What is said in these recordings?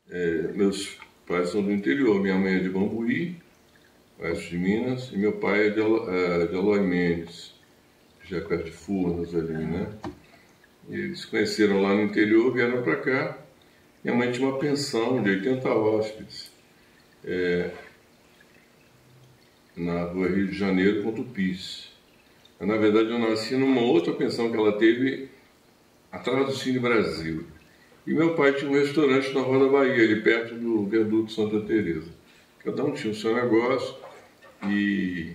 Meus pais são do interior, minha mãe é de Bambuí, oeste de Minas, e meu pai é de Eloy Mendes, já perto de Furnas ali, né? E eles se conheceram lá no interior, vieram para cá. Minha mãe tinha uma pensão de 80 hóspedes na rua Rio de Janeiro, com Tupis. Na verdade, eu nasci numa outra pensão que ela teve atrás do Cine Brasil. E meu pai tinha um restaurante na Rua da Bahia, ali perto do viaduto Santa Teresa. Cada um tinha o seu negócio. E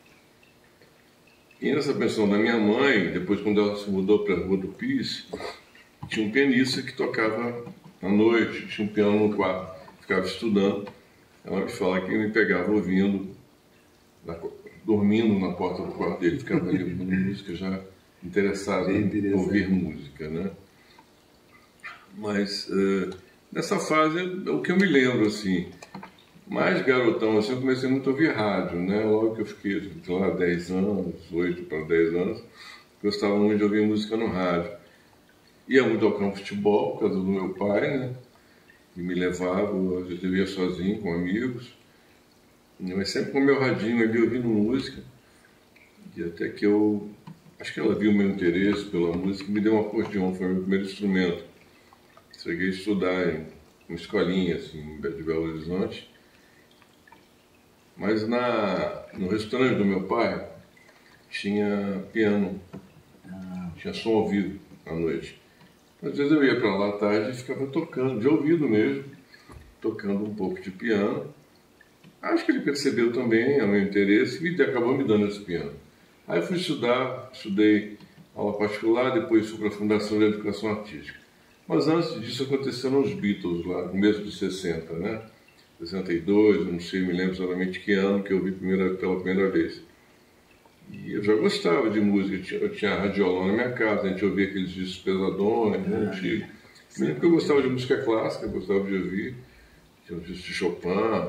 nessa pensão da minha mãe, depois quando ela se mudou para a Rua do Pis, tinha um pianista que tocava à noite, tinha um piano no quarto, ficava estudando. Ela me fala que me pegava ouvindo, dormindo na porta do quarto dele, ficava ali ouvindo música, já interessado em ouvir música, né? Mas nessa fase, o que eu me lembro, assim, mais garotão, assim, eu comecei muito a ouvir rádio, né? Logo que eu fiquei, sei lá, 10 anos, 8 para 10 anos, gostava muito de ouvir música no rádio. Ia muito ao campo de futebol, por causa do meu pai, né? Que me levava, às vezes eu ia sozinho, com amigos, mas sempre com o meu radinho ali, ouvindo música. E até que acho que ela viu o meu interesse pela música e me deu um acordeão, foi o meu primeiro instrumento. Cheguei a estudar em uma escolinha, assim, de Belo Horizonte. Mas no restaurante do meu pai tinha piano, tinha som ao vivo à noite. Às vezes eu ia para lá à tarde e ficava tocando, de ouvido mesmo, tocando um pouco de piano. Acho que ele percebeu também o meu interesse e acabou me dando esse piano. Aí eu fui estudar, estudei aula particular, depois fui para a Fundação de Educação Artística. Mas antes disso aconteceram os Beatles lá, no começo dos 60, né? 62, não sei, me lembro exatamente que ano que eu vi pela primeira vez. E eu já gostava de música, eu tinha radiolão na minha casa, a gente ouvia aqueles discos pesadões, né, antigos. Me lembro que eu gostava de música clássica, eu gostava de ouvir, tinha os discos de Chopin,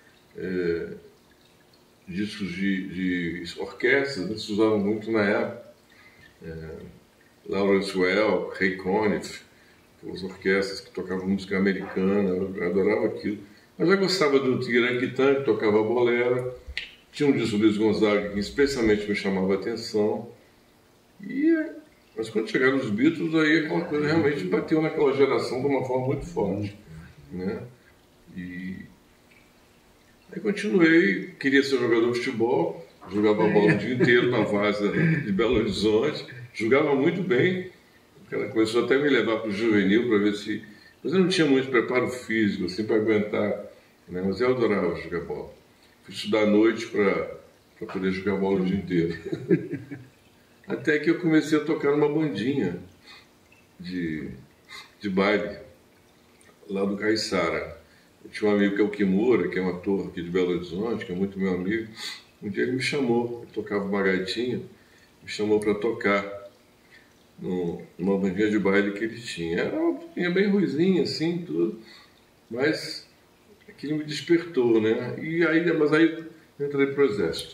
discos de orquestras, né, se usavam muito na época. Lawrence Welk, Ray Conniff, as orquestras que tocavam música americana, eu adorava aquilo. Mas já gostava do Tigran-Quitã, que tocava bolero. Tinha um disco do Luiz Gonzaga que especialmente me chamava a atenção. Mas quando chegaram os Beatles, aí aquela coisa realmente bateu naquela geração de uma forma muito forte, né? E aí continuei, queria ser jogador de futebol, jogava bola o dia inteiro na Várzea de Belo Horizonte, jogava muito bem. Ela começou até a me levar para o juvenil para ver se... Mas eu não tinha muito preparo físico assim, para aguentar, né? Mas eu adorava jogar bola. Fui estudar à noite para poder jogar bola o dia inteiro. Até que eu comecei a tocar numa bandinha de baile, lá do Caiçara. Eu tinha um amigo que é o Kimura, que é um ator aqui de Belo Horizonte, que é muito meu amigo. Um dia ele me chamou, eu tocava uma gaitinha, me chamou para tocar numa bandinha de baile que ele tinha. Era uma bandinha bem ruizinha, assim, tudo, mas aquilo me despertou, né? Mas aí eu entrei para o exército.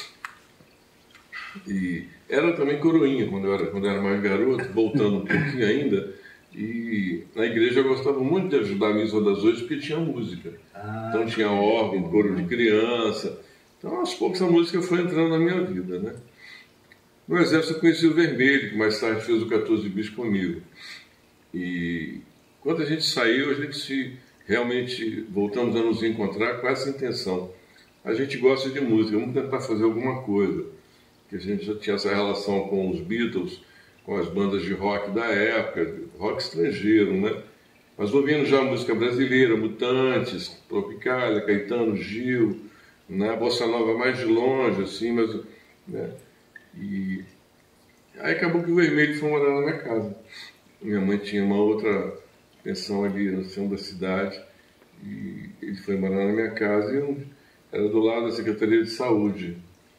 E era também coroinha quando eu era mais garoto, voltando um pouquinho ainda. E na igreja eu gostava muito de ajudar a missa das 8 porque tinha música. Então tinha órgão, coro de criança. Então aos poucos a música foi entrando na minha vida, né? No exército eu conheci o Vermelho, que mais tarde fez o 14 bis comigo. E quando a gente saiu, a gente realmente voltamos a nos encontrar com essa intenção. A gente gosta de música, vamos tentar fazer alguma coisa. Que a gente já tinha essa relação com os Beatles, com as bandas de rock da época, rock estrangeiro, né? Mas ouvindo já música brasileira, Mutantes, Tropicália, Caetano, Gil, né? Bossa Nova mais de longe, assim, mas... né? E aí acabou que o Vermelho foi morar na minha casa. Minha mãe tinha uma outra pensão ali no centro da cidade e ele foi morar na minha casa e era do lado da Secretaria de Saúde,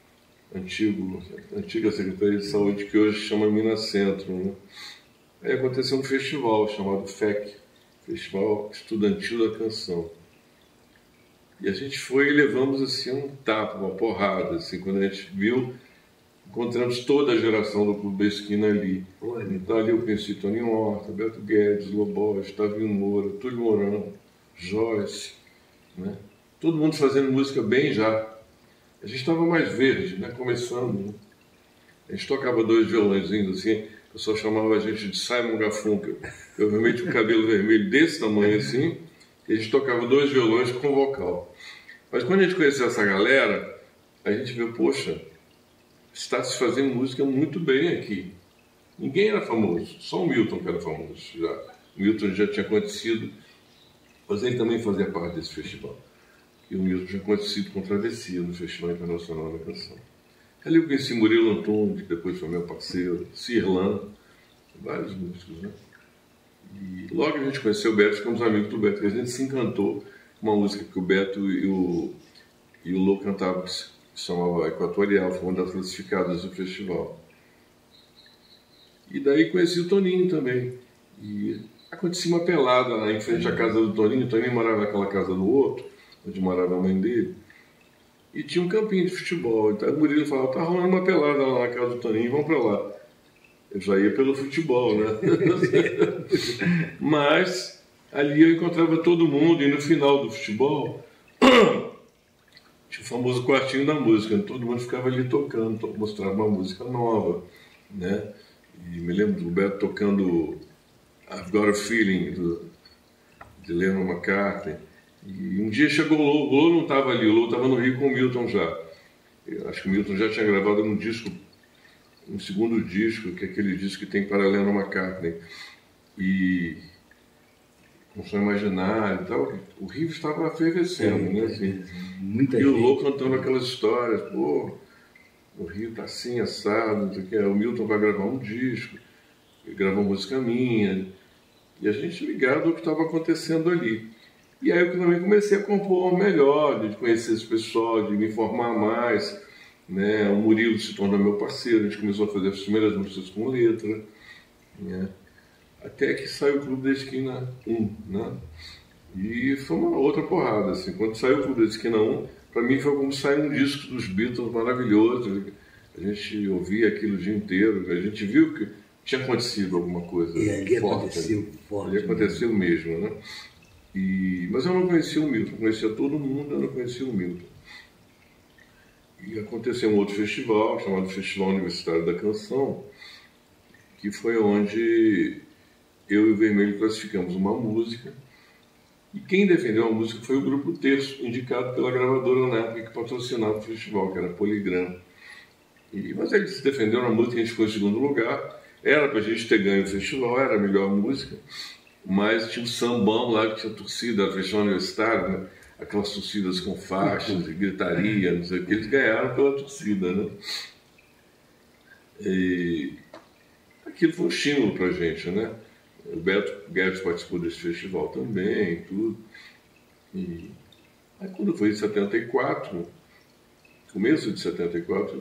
antiga Secretaria de Saúde que hoje chama Minas Centro, né? Aí aconteceu um festival chamado FEC, Festival Estudantil da Canção. E a gente foi e levamos assim um tapa, uma porrada, assim, quando a gente viu. Encontramos toda a geração do Clube da Esquina ali. Então ali eu conheci Toninho Horta, Beto Guedes, Lobos, Tavinho Moura, Túlio Mourão, Joyce, né? Todo mundo fazendo música bem já. A gente estava mais verde, né? Começando. Né? A gente tocava 2 violõezinhos assim, o pessoal chamava a gente de Simon Garfunkel. Eu realmente o cabelo vermelho desse tamanho assim, e a gente tocava 2 violões com vocal. Mas quando a gente conheceu essa galera, a gente viu, poxa, está se fazendo música muito bem aqui. Ninguém era famoso, só o Milton que era famoso. O Milton já tinha acontecido, mas ele também fazia parte desse festival. E o Milton já tinha acontecido com Travessia no Festival Internacional da Canção. Ali eu conheci Murilo Antunes, que depois foi meu parceiro, Cirlan, vários músicos, né? E logo a gente conheceu o Beto, ficamos amigos do Beto, e a gente se encantou com uma música que o Beto e o Lô cantavam, que se chamava Equatorial, foi uma das classificadas do festival. E daí conheci o Toninho também. E acontecia uma pelada lá em frente à casa do Toninho. O Toninho morava naquela casa do outro, onde morava a mãe dele. E tinha um campinho de futebol. Então o Murilo falava, tá rolando uma pelada lá na casa do Toninho, vamos pra lá. Eu já ia pelo futebol, né? Mas ali eu encontrava todo mundo e no final do futebol tinha o famoso quartinho da música. Todo mundo ficava ali tocando, mostrava uma música nova, né? E me lembro do Beto tocando I've Got a Feeling, de Lennon McCartney. E um dia chegou o Lô não estava ali, o Lô estava no Rio com o Milton já. Eu acho que o Milton já tinha gravado um segundo disco, que é aquele disco que tem para Lennon McCartney. E com Som Imaginário e tal, o Rio estava fervescendo, né? Assim. Muita e gente, o Lô cantando aquelas histórias, pô, o Rio tá assim, assado, não sei o que. O Milton vai gravar um disco, ele gravou música minha, e a gente ligado ao que estava acontecendo ali. E aí eu também comecei a compor melhor, de conhecer esse pessoal, de me informar mais, né? O Murilo se tornou meu parceiro, a gente começou a fazer as primeiras músicas com letra, né? Até que saiu o Clube da Esquina 1, né? E foi uma outra porrada, assim. Quando saiu o Clube da Esquina 1, para mim foi como sair um disco dos Beatles maravilhoso. A gente ouvia aquilo o dia inteiro, a gente viu que tinha acontecido alguma coisa e ali forte. Aconteceu forte. Ali aconteceu mesmo, né? Mas eu não conhecia o Milton, conhecia todo mundo, eu não conhecia o Milton. E aconteceu um outro festival, chamado Festival Universitário da Canção, que foi onde eu e o Vermelho classificamos uma música, e quem defendeu a música foi o Grupo Terço, indicado pela gravadora na época que patrocinava o festival, que era a Polygram. Mas eles defenderam a música, a gente ficou em segundo lugar, era para a gente ter ganho o festival, era a melhor música, mas tinha um sambão lá que tinha torcida, a festival universitário, né? Aquelas torcidas com faixas e gritaria, não sei o que, eles ganharam pela torcida, né? E aquilo foi um estímulo para a gente, né? O Beto Guedes participou desse festival também, tudo. E aí quando foi em 74, começo de 74,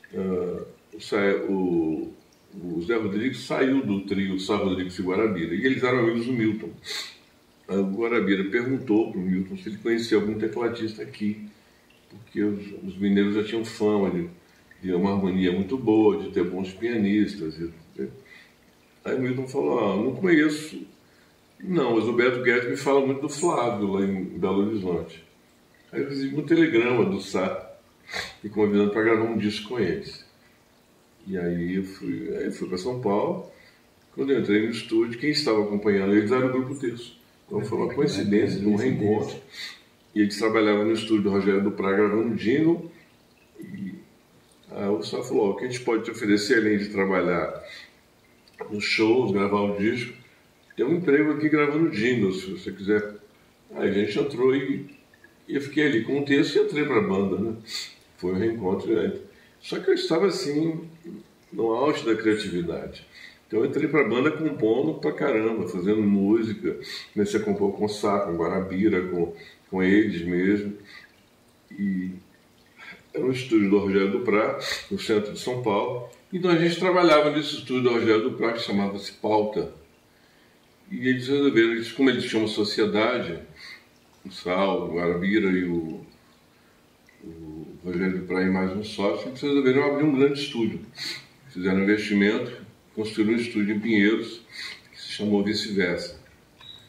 o Zé Rodrigues saiu do trio Sá Rodrigues e Guarabira, e eles eram amigos do Milton. O Guarabira perguntou para o Milton se ele conhecia algum tecladista aqui, porque os mineiros já tinham fama de uma harmonia muito boa, de ter bons pianistas. Aí o Milton falou, não conheço. Não, mas o Beto Guedes me fala muito do Flávio, lá em Belo Horizonte. Aí eu recebi um telegrama do Sá, me convidando para gravar um disco com eles. E aí eu fui para São Paulo. Quando eu entrei no estúdio, quem estava acompanhando eles era o Grupo Terço. Então foi uma coincidência de um reencontro. E eles trabalhavam no estúdio do Rogério do Prá gravando jingle. E aí o Sá falou, o que a gente pode te oferecer, além de trabalhar nos shows, gravar o disco, tem um emprego aqui gravando jingle, se você quiser. Aí a gente entrou e eu fiquei ali com um texto e entrei para a banda, né? Foi um reencontro. Só que eu estava assim, no auge da criatividade. Então eu entrei para a banda compondo pra caramba, fazendo música, comecei a compor com o Sá, com Guarabira, com eles mesmo. E era um estúdio do Rogério do Prá, no centro de São Paulo. Então a gente trabalhava nesse estúdio do Rogério do Prá, que chamava-se Pauta. E eles resolveram, como eles tinham uma sociedade, o Sal, o Guarabira e o Rogério do Prá e mais um sócio, eles resolveram abrir um grande estúdio. Fizeram um investimento, construíram um estúdio em Pinheiros, que se chamou Vice-Versa.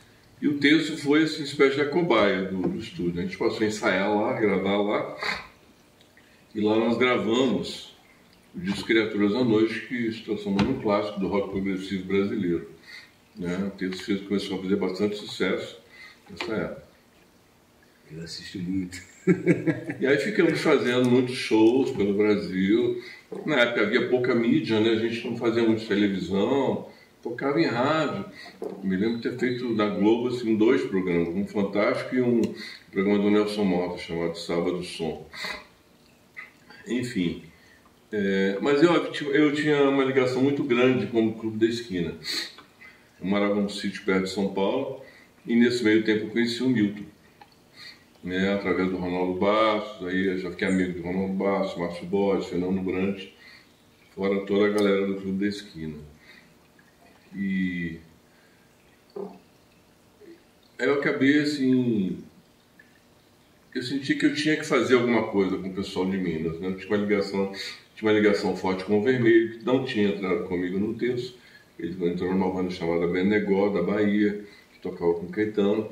E o texto foi assim, uma espécie de cobaia do estúdio. A gente passou a ensaiar lá, gravar lá, e lá nós gravamos o disco Criaturas à Noite, que se transformou num clássico do rock progressivo brasileiro. Né? O texto começou a fazer bastante sucesso nessa época. Eu assisti muito. E aí ficamos fazendo muitos shows pelo Brasil. Na época havia pouca mídia, né? A gente não fazia muito televisão, tocava em rádio. Me lembro de ter feito na Globo assim, 2 programas, um Fantástico e um programa do Nelson Mota, chamado Sábado do Som. Enfim, mas eu tinha uma ligação muito grande com o Clube da Esquina. Eu morava num sítio perto de São Paulo e nesse meio tempo eu conheci o Milton. Né, através do Ronaldo Bastos, aí eu já fiquei amigo do Ronaldo Bastos, Márcio Borges, Fernando Brant, fora toda a galera do Clube da Esquina. E aí eu acabei assim, eu senti que eu tinha que fazer alguma coisa com o pessoal de Minas, né? Tinha uma ligação forte com o Vermelho, que não tinha entrado comigo no texto. Ele entrou numa banda chamada Benegó, da Bahia, que tocava com Caetano.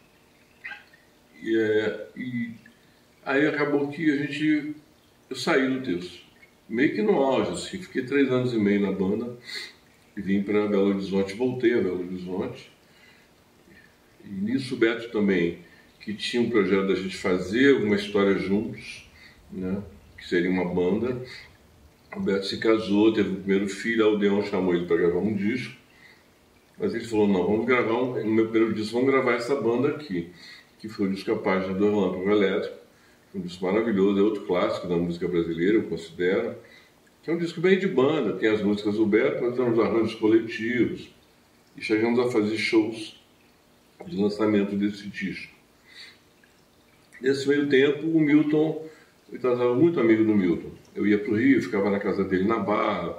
E aí acabou que eu saí do texto, meio que no auge, assim, fiquei 3 anos e meio na banda e vim para Belo Horizonte, voltei a Belo Horizonte. E nisso o Beto também, que tinha um projeto da gente fazer uma história juntos, né, que seria uma banda. O Beto se casou, teve o primeiro filho, a Odeon chamou ele para gravar um disco, mas ele falou, não, vamos gravar, no meu primeiro disco, vamos gravar essa banda aqui, que foi o disco A Página do Relâmpago Elétrico, um disco maravilhoso, é outro clássico da música brasileira, eu considero, que é um disco bem de banda, tem as músicas do Beto, mas tem os arranjos coletivos, e chegamos a fazer shows de lançamento desse disco. Nesse meio tempo, o Milton, eu estava muito amigo do Milton, eu ia para o Rio, ficava na casa dele na Barra,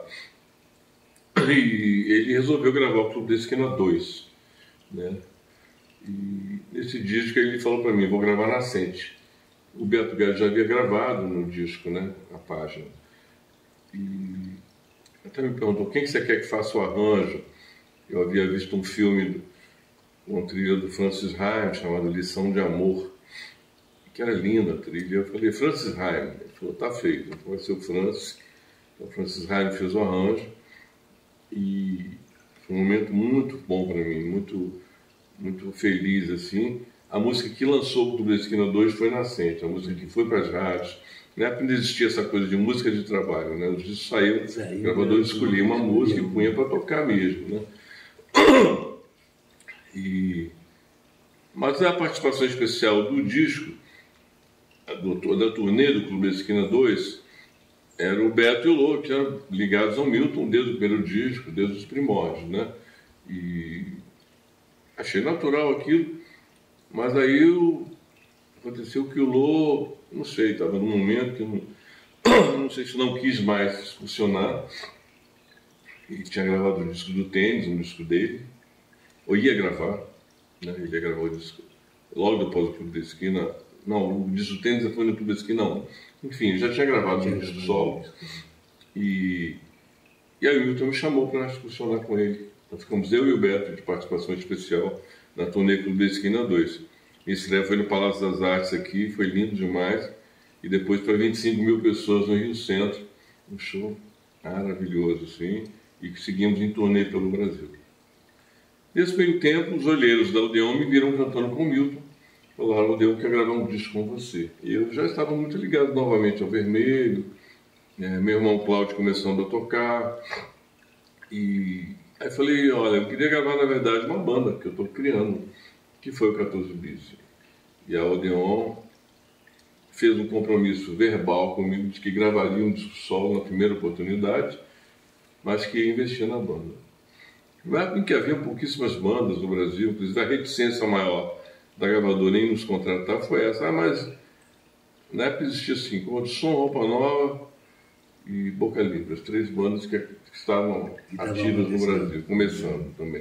e ele resolveu gravar o Clube da Esquina 2, né? E nesse disco ele falou para mim, vou gravar Nascente. O Beto Guedes já havia gravado no disco, né, a página. E até me perguntou, quem que você quer que faça o arranjo? Eu havia visto um filme, uma trilha do Francis Haim, chamado Lição de Amor, que era linda a trilha. Eu falei, Francis Haim. Ele falou, tá feito, então vai ser o Francis. Então o Francis Haim fez o arranjo. E foi um momento muito bom para mim, muito feliz, assim. A música que lançou o Clube da Esquina 2 foi Nascente, a música que foi para as rádios. Na época não existia essa coisa de música de trabalho, né? Os discos saíam, o gravador escolhia uma música e punha para tocar mesmo, né? Mas a participação especial do disco, da turnê do Clube da Esquina 2, era o Beto e o Lô, que eram ligados ao Milton desde o primeiro disco, desde os primórdios, né? E achei natural aquilo, mas aí aconteceu que o Lô, não sei, estava num momento que não sei se não quis mais funcionar, e tinha gravado o disco do Tênis, um disco dele, ou ia gravar, né? Ele ia gravar o disco logo depois do Clube da Esquina, não, o disco do Tênis foi no Clube da Esquina, não. Enfim, ele já tinha gravado um disco solo, e aí o Milton me chamou para funcionar com ele. Então ficamos eu e o Beto de participação especial na turnê Clube da Esquina 2. A estreia foi no Palácio das Artes aqui, foi lindo demais. E depois para 25 mil pessoas no Rio Centro, um show maravilhoso, assim, e que seguimos em turnê pelo Brasil. Nesse meio tempo, os olheiros da Odeon me viram cantando com o Milton. Falaram, Odeon quer gravar um disco com você. E eu já estava muito ligado novamente ao Vermelho, meu irmão Cláudio começando a tocar, e aí falei, olha, eu queria gravar, na verdade, uma banda que eu estou criando, que foi o 14 Bis. E a Odeon fez um compromisso verbal comigo de que gravaria um disco solo na primeira oportunidade, mas que ia investir na banda. Na época em que havia pouquíssimas bandas no Brasil, inclusive a reticência maior da gravadora em nos contratar foi essa. Mas na época existia assim, Condição, Roupa Nova e Boca Livre, as 3 bandas que estavam ativas no Brasil, começando também.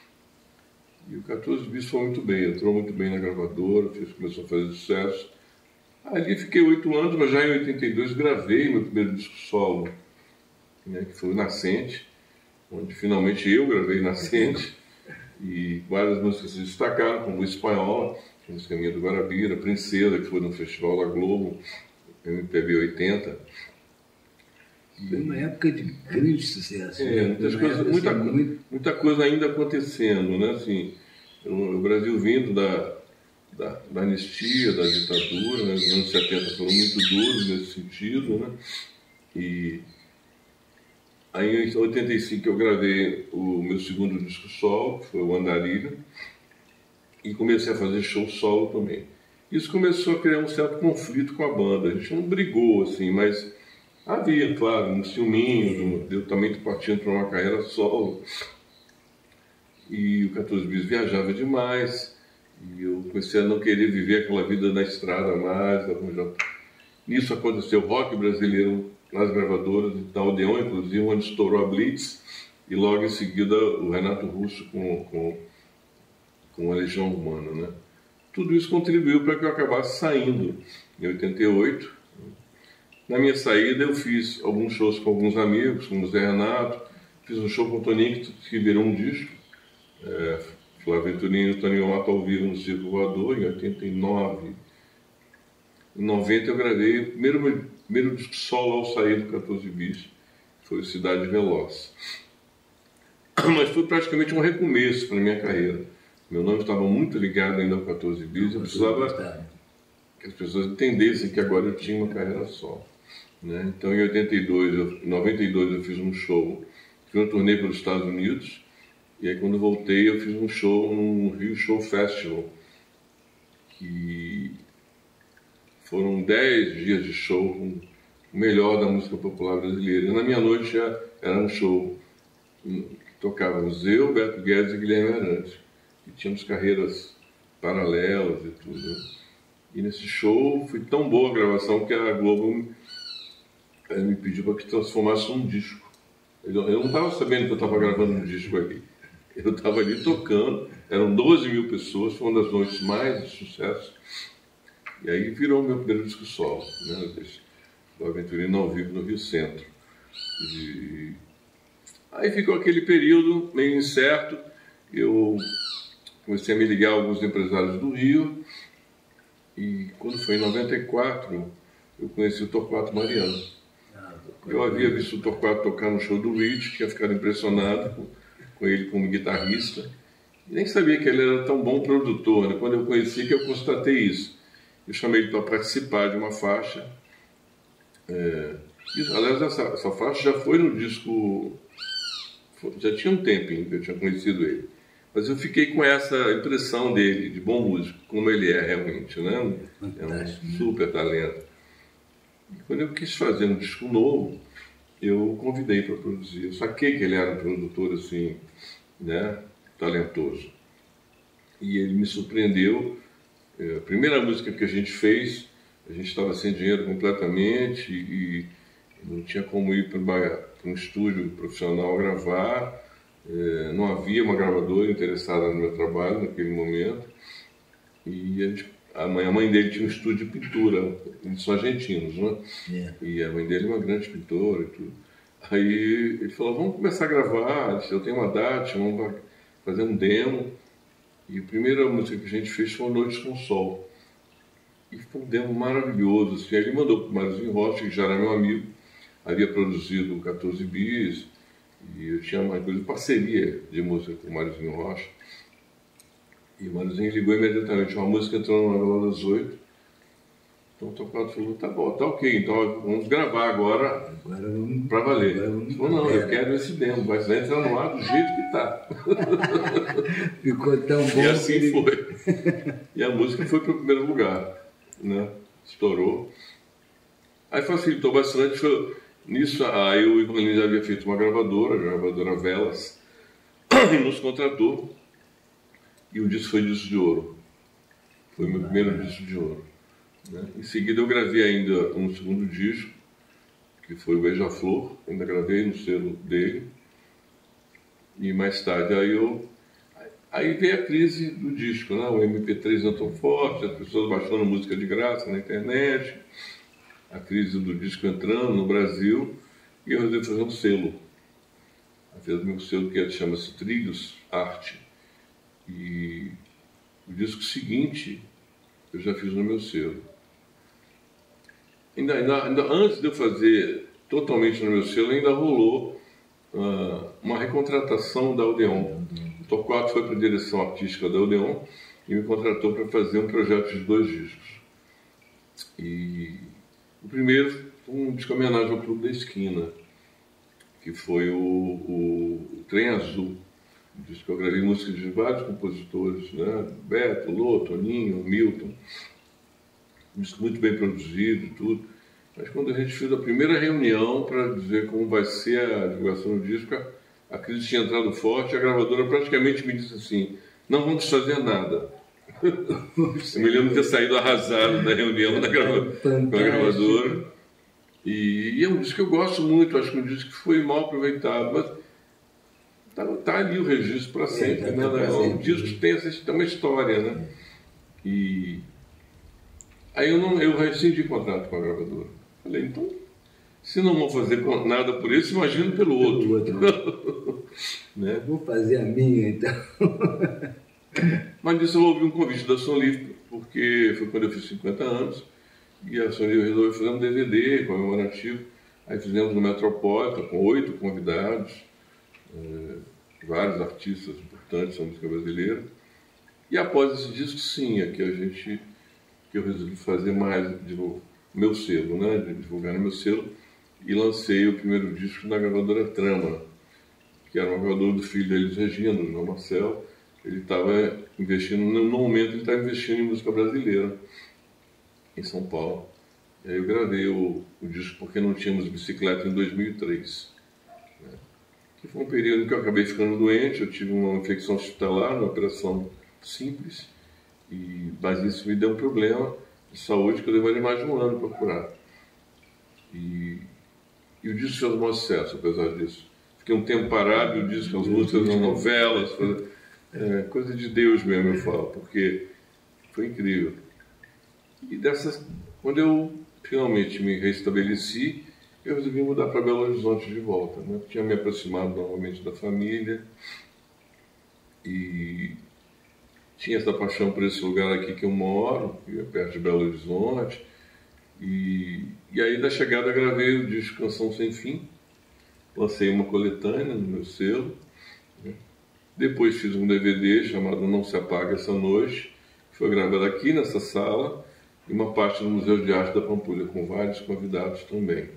E o 14 Bis foi muito bem, entrou muito bem na gravadora, começou a fazer sucesso. Ali fiquei 8 anos, mas já em 82 gravei meu primeiro disco solo, né, que foi o Nascente, onde finalmente eu gravei Nascente, E várias músicas se destacaram, como o Espanhol, a música minha do Guarabira, Princesa, que foi no Festival da Globo, MPB 80. Foi uma época de grande sucesso. Muita coisa ainda acontecendo, né? Assim, o Brasil vindo da anistia, da ditadura, né? Os anos 70 foram muito duros nesse sentido, né? E aí em 85 eu gravei o meu segundo disco solo, que foi o Andarilho, e comecei a fazer show solo também. Isso começou a criar um certo conflito com a banda. A gente não brigou, assim, mas havia, claro, um ciúminho, eu também estou partindo para uma carreira solo. E o 14 Bis viajava demais, e eu comecei a não querer viver aquela vida na estrada mais. Nisso aconteceu o rock brasileiro nas gravadoras, da Odeon, inclusive, onde estourou a Blitz, e logo em seguida o Renato Russo com a Legião Urbana, né? Tudo isso contribuiu para que eu acabasse saindo em 88. Na minha saída eu fiz alguns shows com alguns amigos, como o Zé Renato, fiz um show com o Toninho, que virou um disco, Flávio Venturini e o Toninho Mato ao vivo no Circo Voador, em 89. Em 90 eu gravei o primeiro disco solo ao sair do 14 Bis, foi o Cidade Veloz. Mas foi praticamente um recomeço para a minha carreira. Meu nome estava muito ligado ainda ao 14 Bis, eu precisava que as pessoas entendessem que agora eu tinha uma carreira só, né? Então em 92 eu fiz um show, fiz uma turnê pelos Estados Unidos, e aí quando voltei eu fiz um show no Rio Show Festival, que foram 10 dias de show com o melhor da música popular brasileira. E na minha noite era um show que tocávamos eu, Beto Guedes e Guilherme Arantes, que tínhamos carreiras paralelas e tudo, né? E nesse show foi tão boa a gravação que a Globo me pediu para que transformasse num disco. Eu não estava sabendo que eu estava gravando um disco ali. Eu estava ali tocando, eram 12 mil pessoas, foi uma das noites mais de sucesso. E aí virou o meu primeiro disco solo, né? Do Aventurino ao vivo no Rio Centro. E aí ficou aquele período meio incerto. Eu comecei a me ligar a alguns empresários do Rio. E quando foi em 94, eu conheci o Torquato Mariano. Eu havia visto o Torquato tocar no show do Ritchie, tinha ficado impressionado com ele como guitarrista. E nem sabia que ele era tão bom produtor, né? Quando eu conheci que eu constatei isso. Eu chamei ele para participar de uma faixa. Aliás, essa faixa já foi no disco... Já tinha um tempinho que eu tinha conhecido ele. Mas eu fiquei com essa impressão dele, de bom músico, como ele é realmente, né? É um super talento. E quando eu quis fazer um disco novo, eu convidei para produzir. Eu saquei que ele era um produtor, assim, né? Talentoso. E ele me surpreendeu. A primeira música que a gente fez, a gente estava sem dinheiro completamente e não tinha como ir para um estúdio profissional gravar. Não havia uma gravadora interessada no meu trabalho naquele momento. E a mãe dele tinha um estúdio de pintura, eles são argentinos, né? E a mãe dele é uma grande pintora e tudo. Aí ele falou, vamos começar a gravar, eu tenho uma data, vamos fazer um demo. E a primeira música que a gente fez foi Noites com Sol. E foi um demo maravilhoso, assim. Aí ele mandou para o Mariozinho Rocha, que já era meu amigo, havia produzido o 14 Bis, e eu tinha uma coisa de parceria de música com o Mariozinho Rocha. E o Mariozinho ligou imediatamente, uma música entrou na novela das 8. Então o Torquato falou, tá bom, tá ok, então vamos gravar agora para valer. Ele falou, não, eu quero esse demo, vai entrar no ar do jeito que tá. Ficou tão bom. E assim foi. E a música foi para o primeiro lugar, né? Estourou. Aí facilitou bastante. Nisso, aí o Ivanildo já havia feito uma gravadora, a gravadora Velas, e nos contratou. E o disco foi disco de ouro. Foi o meu primeiro disco de ouro, né? Em seguida eu gravei ainda um segundo disco, que foi o Beija-Flor, ainda gravei no selo dele. E mais tarde aí veio a crise do disco, né? O MP3 não tão forte, as pessoas baixando música de graça na internet, a crise do disco entrando no Brasil, e eu resolvi fazer um selo. Eu fiz meu selo que chama-se Trilhos Arte. E o disco seguinte eu já fiz no meu selo. Ainda antes de eu fazer totalmente no meu selo, ainda rolou uma recontratação da Odeon. O Torquato foi para a direção artística da Odeon e me contratou para fazer um projeto de 2 discos. E o primeiro foi um disco homenagem ao Clube da Esquina, que foi o Trem Azul. Um disco que eu gravei músicas de vários compositores, né? Beto, Lô, Toninho, Milton. Um disco muito bem produzido e tudo. Mas quando a gente fez a primeira reunião para dizer como vai ser a divulgação do disco, a crise tinha entrado forte, a gravadora praticamente me disse assim: não vamos fazer nada. Eu me lembro de ter saído arrasado da reunião com a gravadora. E é um disco que eu gosto muito, acho que é um disco que foi mal aproveitado, mas tá ali o registro para sempre. Né? O disco tem uma história, né? E aí eu rescindi o contrato com a gravadora. Falei, então, se não vão fazer nada por isso, imagino pelo outro. Né? Vou fazer a minha, então. Mas disso eu ouvi um convite da Som Livre, porque foi quando eu fiz 50 anos, e a Som Livre resolveu fazer um DVD comemorativo. Aí fizemos no Metropolitan, com 8 convidados, vários artistas importantes da música brasileira. E após esse disco, sim, é que eu resolvi fazer mais de meu selo, né? De divulgar no meu selo, e lancei o primeiro disco na gravadora Trama, que era uma gravadora do filho deles, Regina, do João Marcelo. Ele estava investindo, no momento ele estava investindo em música brasileira, em São Paulo. E aí eu gravei o disco Porque Não Tínhamos Bicicleta em 2003. Né? Que foi um período em que eu acabei ficando doente, eu tive uma infecção hospitalar, uma operação simples, mas isso me deu um problema de saúde que eu demorei mais de 1 ano para curar. E o disco fez um maior sucesso, apesar disso. Fiquei um tempo parado, e o disco, as músicas, as novelas, coisa de Deus mesmo, eu falo, porque foi incrível. E quando eu finalmente me restabeleci, eu resolvi mudar para Belo Horizonte de volta. Né? Tinha me aproximado novamente da família e tinha essa paixão por esse lugar aqui que eu moro, que é perto de Belo Horizonte. E aí, da chegada, gravei o disco Canção Sem Fim, lancei uma coletânea no meu selo. Né? Depois fiz um DVD chamado Não Se Apaga Essa Noite, que foi gravado aqui nessa sala, e uma parte no Museu de Arte da Pampulha, com vários convidados também.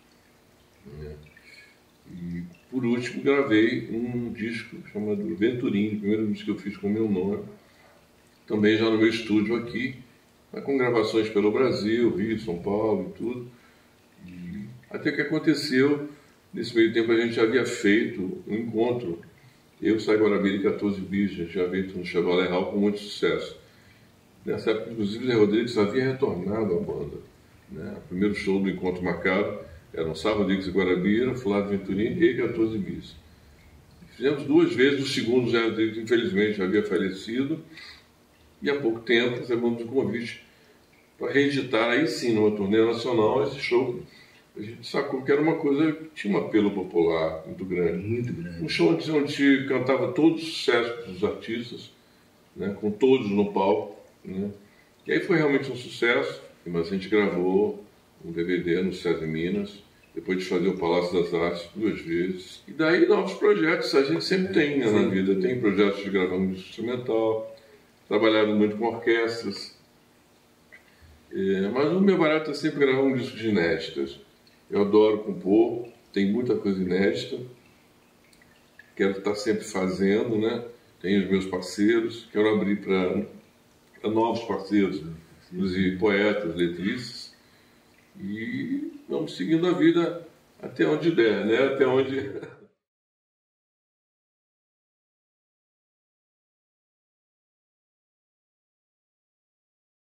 E, por último, gravei um disco chamado Venturini, o primeiro disco que eu fiz com o meu nome, também já no meu estúdio aqui, mas com gravações pelo Brasil, Rio, São Paulo e tudo. E até que aconteceu, nesse meio tempo a gente já havia feito um encontro, eu, Sai Guarabira e 14 Bis, a gente já havia feito no Chevrolet Hall com muito sucesso. Nessa época, inclusive, o Zé Rodrigues havia retornado à banda. Né? O primeiro show do encontro marcado eram Sá Rodrigues e Guarabira, Flávio Venturini e 14 Bis. Fizemos 2 vezes, o segundo Zé Rodrigues, infelizmente, havia falecido, e há pouco tempo recebemos um convite para reeditar, aí sim, numa turnê nacional, esse show. A gente sacou que era uma coisa que tinha um apelo popular muito grande. Muito grande. Um show onde cantava todos os sucessos dos artistas, né, com todos no palco. Né? E aí foi realmente um sucesso, mas a gente gravou um DVD no César Minas, depois de fazer o Palácio das Artes 2 vezes. E daí novos projetos, a gente sempre tem, né, na vida. Tem projetos de gravar música instrumental, trabalhado muito com orquestras. Mas o meu barato é sempre gravar um disco de inéditas. Eu adoro compor, tem muita coisa inédita. Quero estar sempre fazendo, né? Tenho os meus parceiros, quero abrir para novos parceiros, inclusive poetas, letristas. E vamos seguindo a vida até onde der, né? Até onde